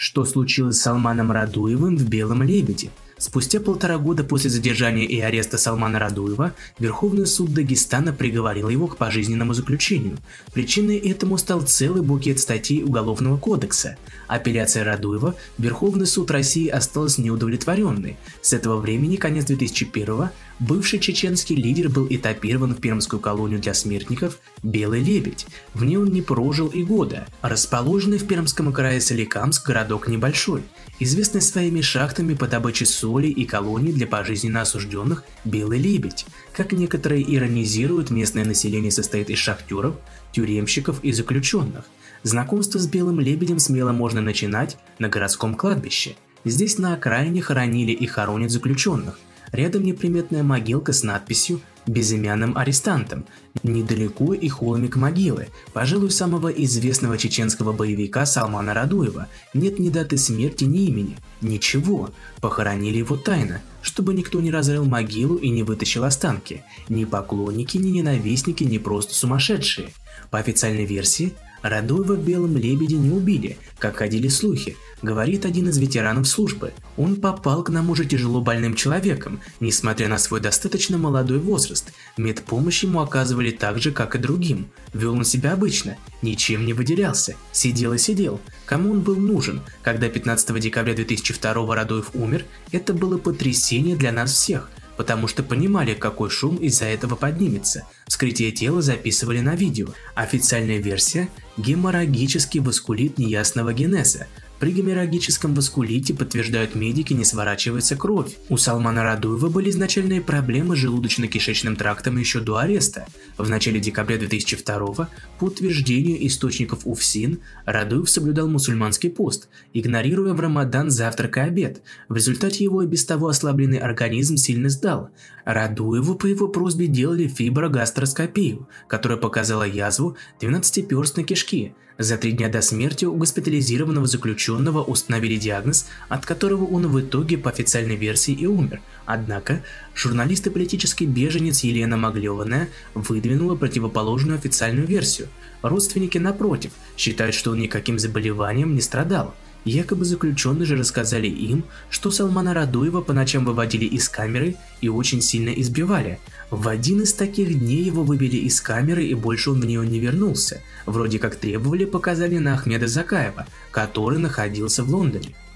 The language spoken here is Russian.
Что случилось с Салманом Радуевым в «Белом лебеде»? Спустя 1,5 года после задержания и ареста Салмана Радуева, Верховный суд Дагестана приговорил его к пожизненному заключению. Причиной этому стал целый букет статей Уголовного кодекса. Апелляция Радуева Верховный суд России осталась неудовлетворенной. С этого времени, конец 2001-го, бывший чеченский лидер был этапирован в пермскую колонию для смертников «Белый лебедь». В ней он не прожил и года. Расположенный в Пермском крае Соликамск городок небольшой, известный своими шахтами по добыче соли и колонии для пожизненно осужденных «Белый лебедь». Как некоторые иронизируют, местное население состоит из шахтеров, тюремщиков и заключенных. Знакомство с «Белым лебедем» смело можно начинать на городском кладбище. Здесь на окраине хоронили и хоронят заключенных. Рядом неприметная могилка с надписью «Безымянным арестантом». Недалеко и холмик могилы, пожалуй, самого известного чеченского боевика Салмана Радуева. Нет ни даты смерти, ни имени. Ничего. Похоронили его тайно, чтобы никто не разрыл могилу и не вытащил останки. Ни поклонники, ни ненавистники, ни просто сумасшедшие. По официальной версии, Радуева в «Белом лебеде» не убили, как ходили слухи, говорит один из ветеранов службы. Он попал к нам уже тяжело больным человеком, несмотря на свой достаточно молодой возраст. Медпомощь ему оказывали так же, как и другим. Вел он себя обычно, ничем не выделялся, сидел и сидел. Кому он был нужен? Когда 15 декабря 2002 Радуев умер, это было потрясение для нас всех, потому что понимали, какой шум из-за этого поднимется. Вскрытие тела записывали на видео. Официальная версия – геморрагический васкулит неясного генеза. При геморрагическом васкулите, подтверждают медики, не сворачивается кровь. У Салмана Радуева были изначальные проблемы с желудочно-кишечным трактом еще до ареста. В начале декабря 2002 по утверждению источников УФСИН, Радуев соблюдал мусульманский пост, игнорируя в Рамадан завтрак и обед. В результате его и без того ослабленный организм сильно сдал. Радуеву по его просьбе делали фиброгастроскопию, которая показала язву 12-перстной кишки. За 3 дня до смерти у госпитализированного заключенного установили диагноз, от которого он в итоге по официальной версии и умер. Однако, журналист и политический беженец Елена Маглевная выдвинула противоположную официальную версию. Родственники, напротив, считают, что он никаким заболеванием не страдал. Якобы заключенные же рассказали им, что Салмана Радуева по ночам выводили из камеры и очень сильно избивали. В один из таких дней его вывели из камеры и больше он в нее не вернулся. Вроде как требовали показания на Ахмеда Закаева, который находился в Лондоне.